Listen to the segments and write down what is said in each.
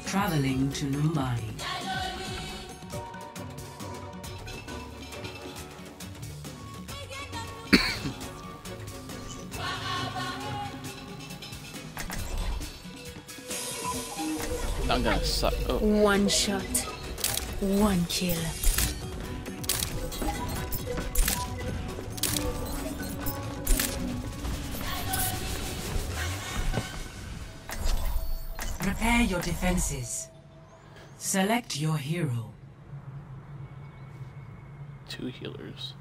Traveling to Numbani. I'm gonna suck. Oh. One shot, one kill. Prepare your defenses. Select your hero. 2 healers.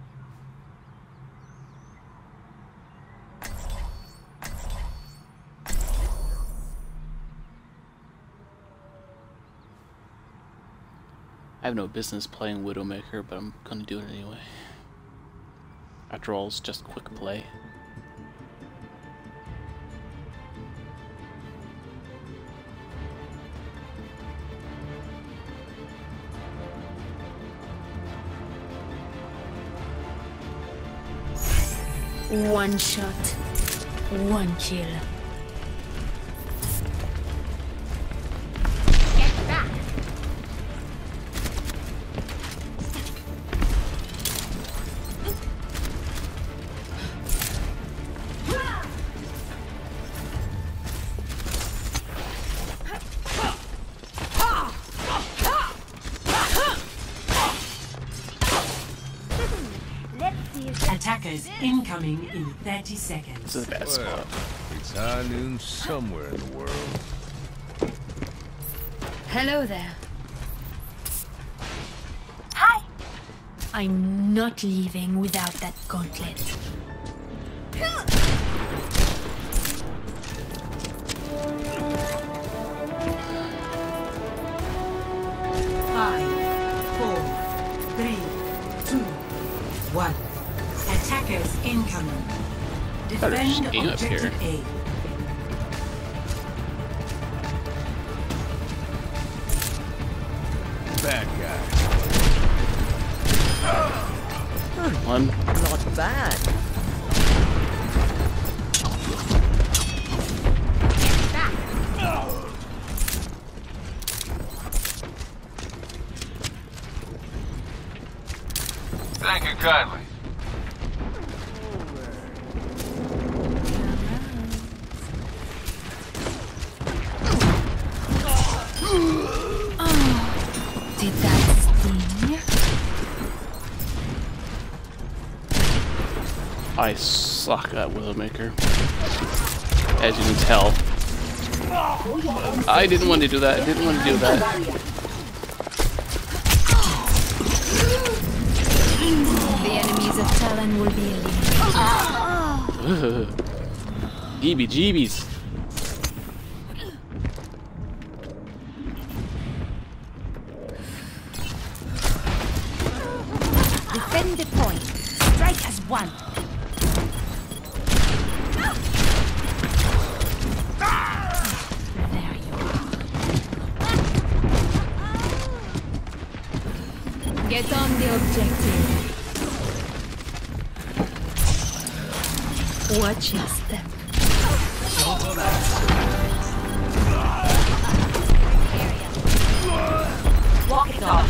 I have no business playing Widowmaker, but I'm gonna do it anyway. After all, it's just quick play. One shot, one kill. Get back! Attackers incoming in 30 seconds. This is a bad spot. It's high noon somewhere in the world. Hello there. Hi! I'm not leaving without that gauntlet. Five, 4, 3, 2, 1. Attackers incoming. Better Defend stay up objective here. A. Bad guy. One. Not bad. Get back! Thank you kindly. Did that sting? I suck at Widowmaker. As you can tell. I didn't want to do that. I didn't want to do that. The enemies of Talon will be eliminated. EBGBs. Defend the point. Strike as one. There you are. Get on the objective. Watch your step. Walk it off.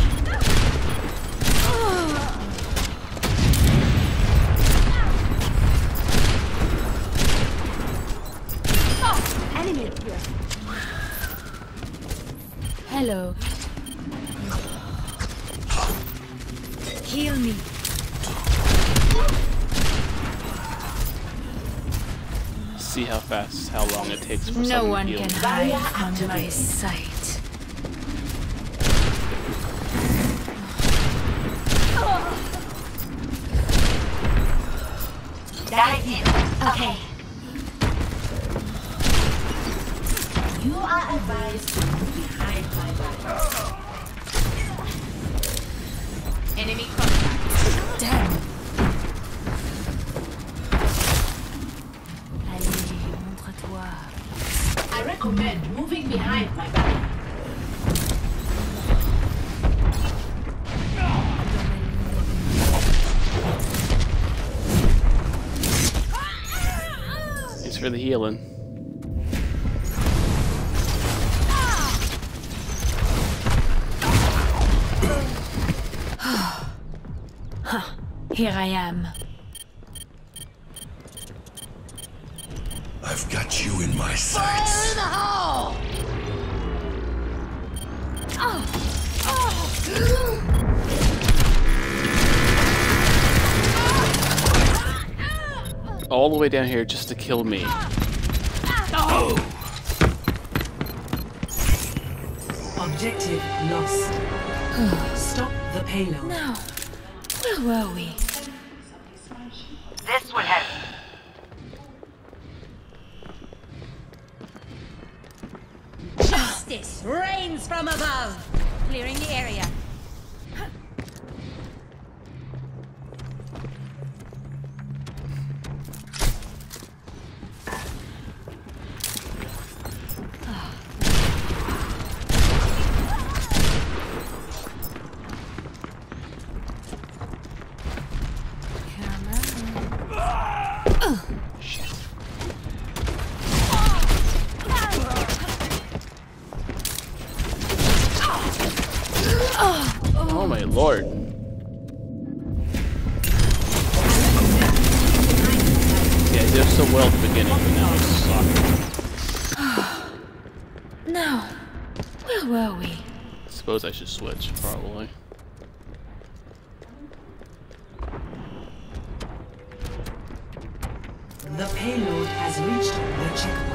Enemy here. Hello. Heal me. See how fast, how long it takes for No someone one to heal. can hide from my sight. Die here. Okay. You are advised to move behind my back. Enemy contact. Damn. Allez, montre-toi. I recommend moving behind my back. It's for the healing. Here I am. I've got you in my sights. All the way down here just to kill me. Objective lost. Stop the payload. Now, where were we? This will help. Justice reigns from above. Clearing the area. Oh my lord. Yeah, they did so well at the beginning, but now they suck. Now, where were we? Suppose I should switch, probably. The payload has reached the checkpoint.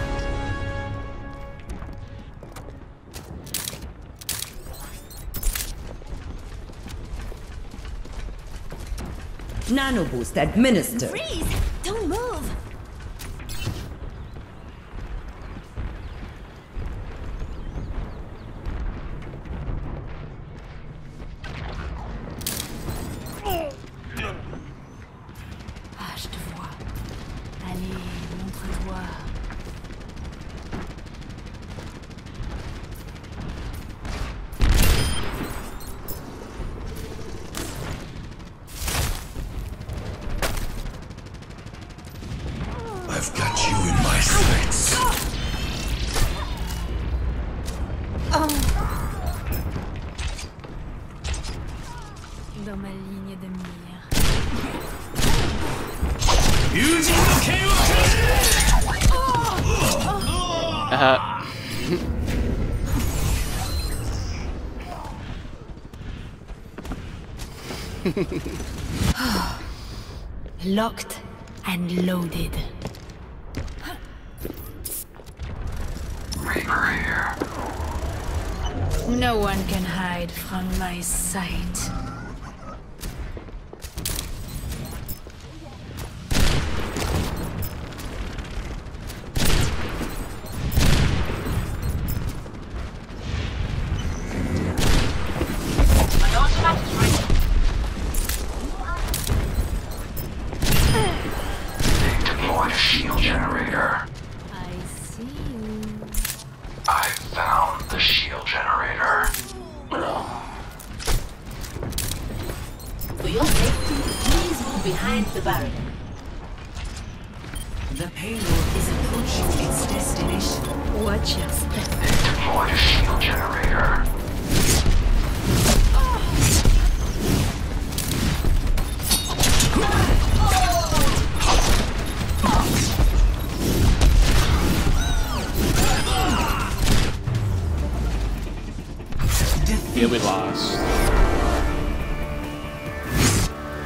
Nano boost administered. Freeze! Don't move! Ah, je te vois. Allez, montre-toi. I've got you in my sights. Dans ma ligne de mire. Locked and loaded. Reaper here. No one can hide from my sight. Deploy shield generator. I see you. I found the shield generator. For your safety, please move behind the barrier. The payload is approaching its destination. Watch your step. Deploy shield generator. Yeah, we lost.